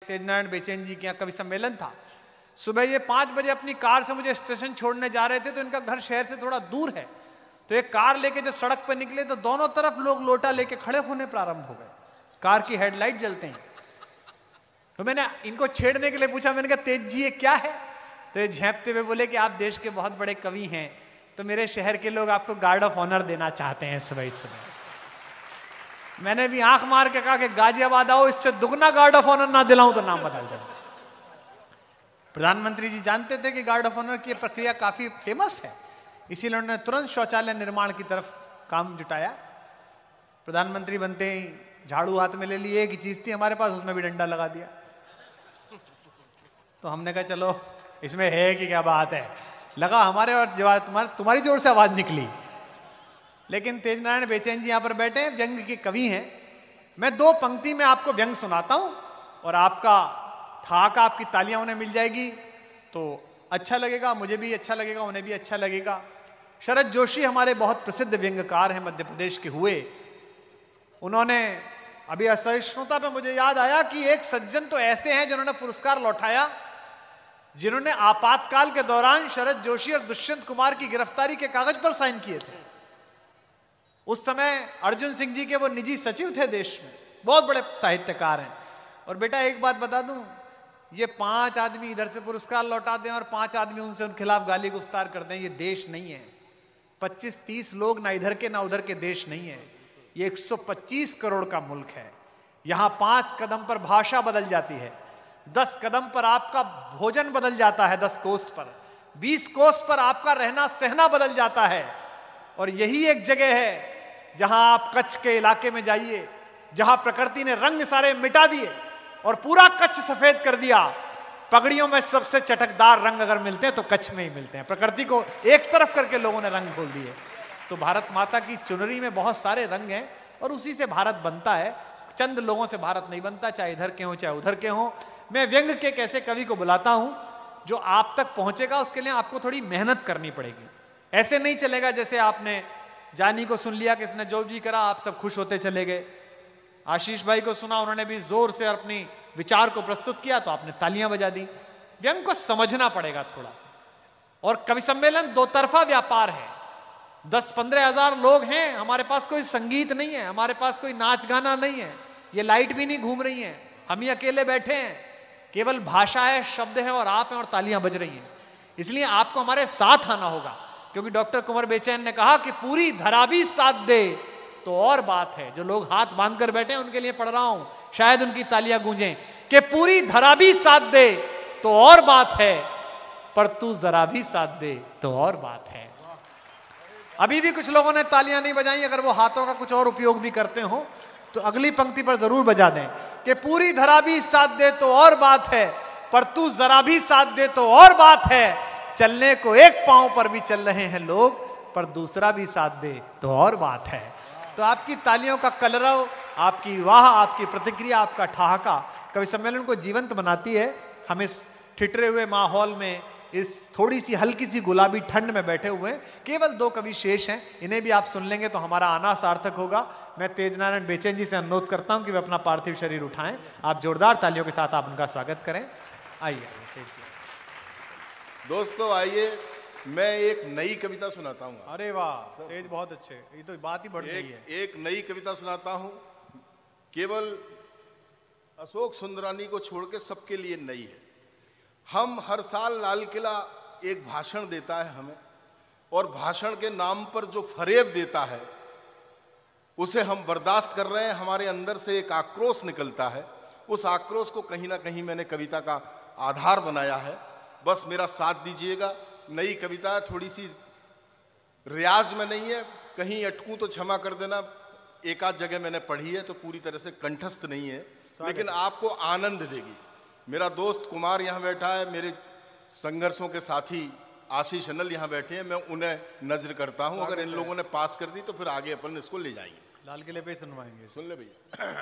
तेजनारायण बेचैन जी के यहाँ कवि सम्मेलन था। सुबह ये 5 बजे अपनी कार से मुझे स्टेशन छोड़ने जा रहे थे, तो इनका घर शहर से थोड़ा दूर है। तो एक कार लेके जब सड़क पर निकले तो दोनों तरफ लोग लोटा लेके खड़े होने प्रारंभ हो गए, कार की हेडलाइट जलते हैं। तो मैंने इनको छेड़ने के लिए पूछा, मैंने कहा तेज जी ये क्या है? तो ये झेंपते हुए बोले कि आप देश के बहुत बड़े कवि हैं, तो मेरे शहर के लोग आपको गार्ड ऑफ ऑनर देना चाहते हैं सुबह सुबह। मैंने भी आंख मार के कहा कि गाजियाबाद आओ, इससे दुगना गार्ड ऑफ ऑनर ना दिलाऊं तो नाम बदल जाए। प्रधानमंत्री जी जानते थे कि गार्ड ऑफ ऑनर की प्रक्रिया काफी फेमस है, इसीलिए उन्होंने तुरंत शौचालय निर्माण की तरफ काम जुटाया। प्रधानमंत्री बनते ही झाड़ू हाथ में ले लिए, एक ही चीज थी हमारे पास, उसमें भी डंडा लगा दिया। तो हमने कहा चलो इसमें है कि क्या बात है, लगा हमारे और जवाब तुम्हारी जोर से आवाज निकली। लेकिन तेजनारायण बेचैन जी यहां पर बैठे हैं, व्यंग के कवि हैं। मैं 2 पंक्ति में आपको व्यंग सुनाता हूं और आपका ठहाका, आपकी तालियां उन्हें मिल जाएगी तो अच्छा लगेगा, मुझे भी अच्छा लगेगा, उन्हें भी अच्छा लगेगा। शरद जोशी हमारे बहुत प्रसिद्ध व्यंग्यकार हैं, मध्य प्रदेश के हुए। उन्होंने अभी असहिष्णुता पे मुझे याद आया कि एक सज्जन तो ऐसे हैं जिन्होंने पुरस्कार लौटाया, जिन्होंने आपातकाल के दौरान शरद जोशी और दुष्यंत कुमार की गिरफ्तारी के कागज पर साइन किए थे। उस समय अर्जुन सिंह जी के वो निजी सचिव थे देश में, बहुत बड़े साहित्यकार हैं। और बेटा एक बात बता दूं, ये 5 आदमी इधर से पुरस्कार लौटा दें और 5 आदमी उनसे उन खिलाफ गाली गुफ्तार कर दें, ये देश नहीं है। 25-30 लोग ना इधर के ना उधर के देश नहीं है, ये 125 करोड़ का मुल्क है। यहां 5 कदम पर भाषा बदल जाती है, 10 कदम पर आपका भोजन बदल जाता है, 10 कोस पर, 20 कोस पर आपका रहना सहना बदल जाता है। और यही एक जगह है जहां आप कच्छ के इलाके में जाइए, जहां प्रकृति ने रंग सारे मिटा दिए और पूरा कच्छ सफेद कर दिया। पगड़ियों में सबसे चटकदार रंग अगर मिलते हैं तो कच्छ में ही मिलते हैं। प्रकृति को एक तरफ करके लोगों ने रंग खोल दिए। तो भारत माता की चुनरी में बहुत सारे रंग हैं और उसी से भारत बनता है। चंद लोगों से भारत नहीं बनता, चाहे इधर के हों चाहे उधर के हों। मैं व्यंग के एक ऐसे कवि को बुलाता हूं जो आप तक पहुंचेगा, उसके लिए आपको थोड़ी मेहनत करनी पड़ेगी। ऐसे नहीं चलेगा जैसे आपने जानी को सुन लिया, किसने जो जी करा, आप सब खुश होते चले गए। आशीष भाई को सुना, उन्होंने भी जोर से अपनी विचार को प्रस्तुत किया तो आपने तालियां बजा दी। व्यंग को समझना पड़ेगा थोड़ा सा। और कवि सम्मेलन 2 तरफा व्यापार है। 10-15 हजार लोग हैं, हमारे पास कोई संगीत नहीं है, हमारे पास कोई नाच गाना नहीं है, ये लाइट भी नहीं घूम रही है, हम ही अकेले बैठे हैं। केवल भाषा है, शब्द है और आप हैं और तालियां बज रही हैं। इसलिए आपको हमारे साथ आना होगा, क्योंकि डॉक्टर कुंवर बेचैन ने कहा कि पूरी धरा भी साथ दे तो और बात है। जो लोग हाथ बांधकर बैठे हैं उनके लिए पढ़ रहा हूं, शायद उनकी तालियां गूंजें कि पूरी धरा भी साथ दे तो और बात है, पर तू जरा भी साथ दे तो और बात है। अभी भी कुछ लोगों ने तालियां नहीं बजाई, अगर वो हाथों का कुछ और उपयोग भी करते हो तो अगली पंक्ति पर जरूर बजा दें कि पूरी धरा भी साथ दे तो और बात है, पर तू जरा भी साथ दे तो और बात है। चलने को एक पांव पर भी चल रहे हैं लोग, पर दूसरा भी साथ दे तो और बात है। तो आपकी तालियों का कलरव, आपकी वाह, आपकी प्रतिक्रिया, आपका ठहाका कवि सम्मेलन को जीवंत बनाती है। हम इस ठिठरे हुए माहौल में, इस थोड़ी सी हल्की सी गुलाबी ठंड में बैठे हुए हैं। केवल 2 कवि शेष हैं, इन्हें भी आप सुन लेंगे तो हमारा आना सार्थक होगा। मैं तेजनारायण बेचैन जी से अनुरोध करता हूं कि वे अपना पार्थिव शरीर उठाएं। आप जोरदार तालियों के साथ आप उनका स्वागत करें। आइए तेज जी। दोस्तों आइए, मैं एक नई कविता सुनाता हूँ। अरे वाह तेज, बहुत अच्छे, ये तो बात ही बढ़ रही है। एक नई कविता सुनाता हूँ, केवल अशोक सुंदरानी को छोड़ के सबके लिए नई है। हम हर साल लाल किला एक भाषण देता है हमें, और भाषण के नाम पर जो फरेब देता है उसे हम बर्दाश्त कर रहे हैं। हमारे अंदर से एक आक्रोश निकलता है, उस आक्रोश को कहीं ना कहीं मैंने कविता का आधार बनाया है। बस मेरा साथ दीजिएगा। नई कविता है, थोड़ी सी रियाज में नहीं है, कहीं अटकूं तो क्षमा कर देना। एक आध जगह मैंने पढ़ी है तो पूरी तरह से कंठस्थ नहीं है, लेकिन आपको आनंद देगी। मेरा दोस्त कुमार यहाँ बैठा है, मेरे संघर्षों के साथी आशीष अनल यहाँ बैठे हैं, मैं उन्हें नजर करता हूँ। अगर इन लोगों ने पास कर दी तो फिर आगे अपन इसको ले जाएंगे। लाल किले पे सुनवाएंगे। सुन ले भैया।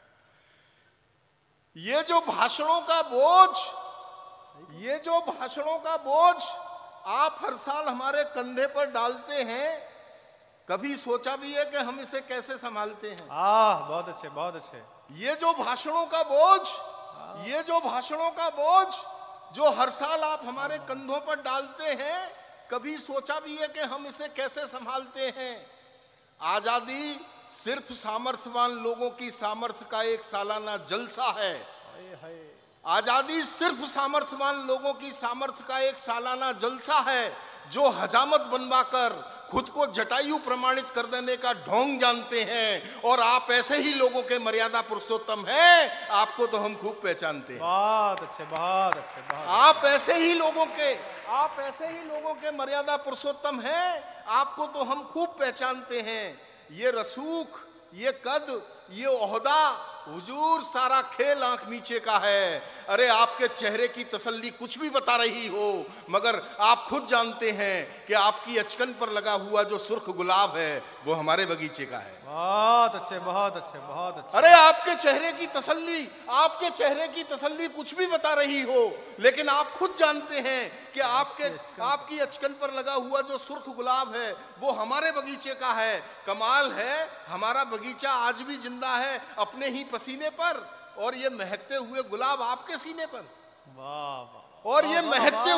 ये जो भाषणों का बोझ, ये जो भाषणों का बोझ आप हर साल हमारे कंधे पर डालते हैं, कभी सोचा भी है कि हम इसे कैसे संभालते हैं? बहुत अच्छे, बहुत अच्छे। ये जो भाषणों का बोझ ये जो भाषणों का बोझ जो हर साल आप हमारे कंधों पर डालते हैं, कभी सोचा भी है कि हम इसे कैसे संभालते हैं? आजादी सिर्फ सामर्थ्यवान लोगों की सामर्थ्य का एक सालाना जलसा है। आजादी सिर्फ सामर्थ्यवान लोगों की सामर्थ्य का एक सालाना जलसा है, जो हजामत बनवाकर खुद को जटायु प्रमाणित कर देने का ढोंग जानते हैं। और आप ऐसे ही लोगों के मर्यादा पुरुषोत्तम हैं, आपको तो हम खूब पहचानते हैं। बहुत अच्छे, बहुत अच्छे, बहुत आप ऐसे ही लोगों के मर्यादा पुरुषोत्तम हैं, आपको तो हम खूब पहचानते हैं। ये रसूख, ये कद, ये ओहदा, हुजूर सारा खेल आंख नीचे का है। अरे आपके चेहरे की तसल्ली कुछ भी बता रही हो, मगर आप खुद जानते हैं कि आपकी अचकन पर लगा हुआ जो सुर्ख गुलाब है वो हमारे बगीचे का है। बहुत अच्छे, बहुत अच्छे, बहुत अच्छे। अरे आपके चेहरे की तसल्ली कुछ भी बता रही हो, लेकिन आप खुद जानते हैं कि आपकी अचकन पर लगा हुआ जो सुर्ख गुलाब है वो हमारे बगीचे का है। कमाल है, हमारा बगीचा आज भी जिंदा है अपने ही पसीने पर, और ये महकते हुए गुलाब आपके सीने पर। वाह। और ये महकते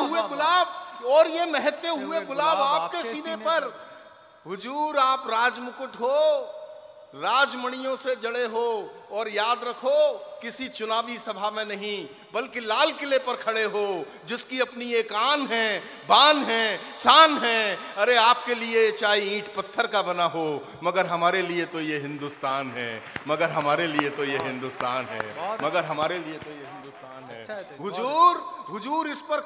हुए गुलाब आपके सीने पर। हुजूर आप राजमुकुट हो, राजमणियों से जड़े हो, और याद रखो किसी चुनावी सभा में नहीं बल्कि लाल किले पर खड़े हो, जिसकी अपनी एक आन है, बान है, शान है। अरे आपके लिए चाहे ईंट पत्थर का बना हो, मगर हमारे लिए तो ये हिंदुस्तान है, मगर हमारे लिए तो ये हिंदुस्तान है, मगर हमारे लिए तो ये हिंदुस्तान है। हुजूर इस पर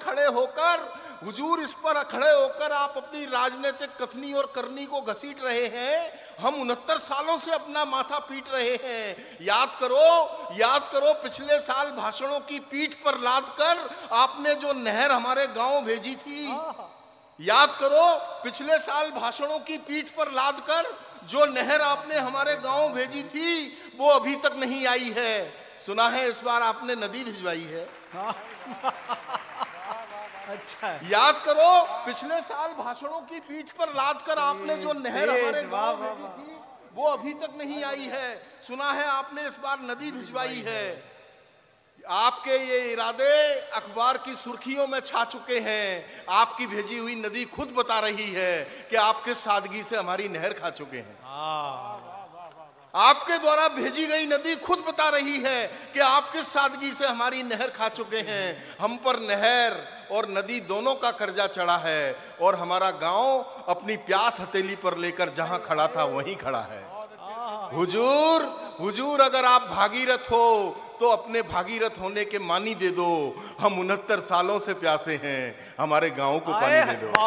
खड़े होकर आप अपनी राजनीतिक कथनी और करनी को घसीट रहे हैं। हम 69 सालों से अपना माथा पीट रहे हैं। याद करो पिछले साल भाषणों की पीठ पर लादकर आपने जो नहर हमारे गांव भेजी थी। याद करो पिछले साल भाषणों की पीठ पर लादकर जो नहर आपने हमारे गांव भेजी थी, वो अभी तक नहीं आई है। सुना है इस बार आपने नदी भिजवाई है। अच्छा। याद करो पिछले साल भाषणों की पीठ पर लादकर आपने जो नहर हमारे गांव भेजी थी, वो अभी तक नहीं आई है। सुना है आपने इस बार नदी भिजवाई है। आपके ये इरादे अखबार की सुर्खियों में छा चुके हैं। आपकी भेजी हुई नदी खुद बता रही है कि आप किस सादगी से हमारी नहर खा चुके हैं। आपके द्वारा भेजी गई नदी खुद बता रही है कि आप किस सादगी से हमारी नहर खा चुके हैं। हम पर नहर और नदी दोनों का कर्जा चढ़ा है, और हमारा गांव अपनी प्यास हथेली पर लेकर जहां खड़ा था वहीं खड़ा है। हुजूर अगर आप भागीरथ हो तो अपने भागीरथ होने के मानी दे दो। हम 69 सालों से प्यासे हैं, हमारे गांव को पानी दे दो।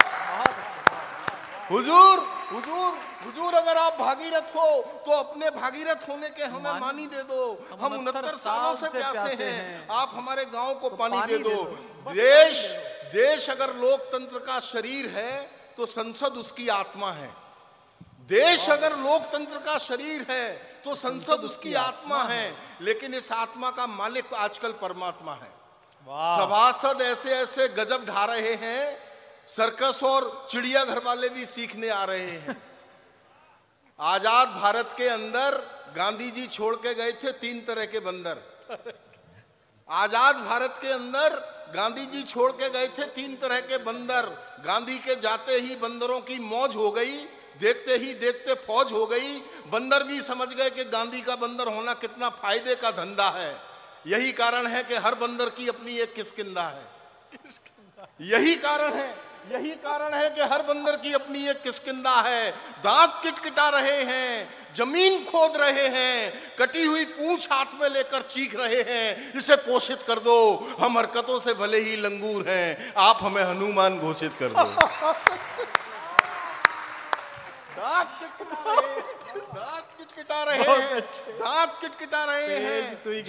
हुजूर अगर आप भागीरथ हो तो अपने भागीरथ होने के हमें मानी दे दो। हम 69 सालों से प्यासे हैं, आप हमारे गांव को पानी दे दो। देश अगर लोकतंत्र का शरीर है तो संसद उसकी आत्मा है। देश अगर लोकतंत्र का शरीर है तो संसद उसकी आत्मा है, लेकिन इस आत्मा का मालिक आजकल परमात्मा है। सभासद ऐसे ऐसे गजब ढा रहे हैं, सर्कस और चिड़ियाघर वाले भी सीखने आ रहे हैं। आजाद भारत के अंदर गांधी जी छोड़ के गए थे 3 तरह के बंदर। आजाद भारत के अंदर गांधी जी छोड़ के गए थे 3 तरह के बंदर। गांधी के जाते ही बंदरों की मौज हो गई, देखते ही देखते फौज हो गई। बंदर भी समझ गए कि गांधी का बंदर होना कितना फायदे का धंधा है। यही कारण है कि हर बंदर की अपनी एक किस्किंदा है। यही कारण है कि हर बंदर की अपनी एक किस्किंदा है। दांत किटकिटा रहे हैं, जमीन खोद रहे हैं, कटी हुई पूंछ हाथ में लेकर चीख रहे हैं, इसे पोषित कर दो। हम हरकतों से भले ही लंगूर हैं, आप हमें हनुमान घोषित कर दो। दांत किटकिटा रहे हैं,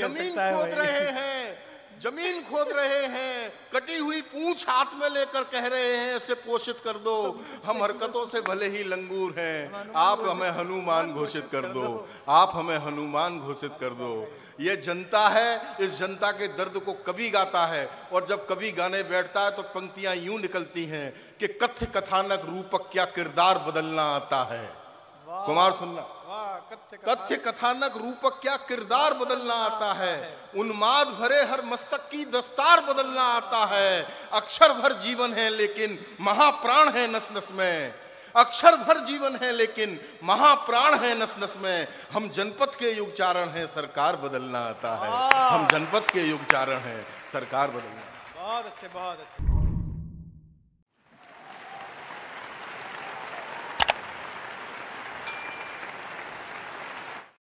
जमीन खोद रहे हैं, कटी हुई पूंछ हाथ में लेकर कह रहे हैं इसे पोषित कर दो। हम हरकतों से भले ही लंगूर हैं, आप हमें हनुमान घोषित कर दो। आप हमें हनुमान घोषित कर दो। ये जनता है, इस जनता के दर्द को कवि गाता है, और जब कवि गाने बैठता है तो पंक्तियां यूं निकलती हैं कि कथ्य कथानक रूपक क्या किरदार बदलना आता है। कुमार सुनना। कथ्य कथानक रूपक क्या किरदार बदलना आता है, उन्माद भरे हर मस्तक की दस्तार बदलना आता है। अक्षर भर जीवन है लेकिन महाप्राण है नस नस में, अक्षर भर जीवन है लेकिन महाप्राण है नस नस में। हम जनपद के युग चारण हैं, सरकार बदलना आता है। हम जनपद के युग चारण हैं, सरकार बदलना। बहुत अच्छे, बहुत अच्छे।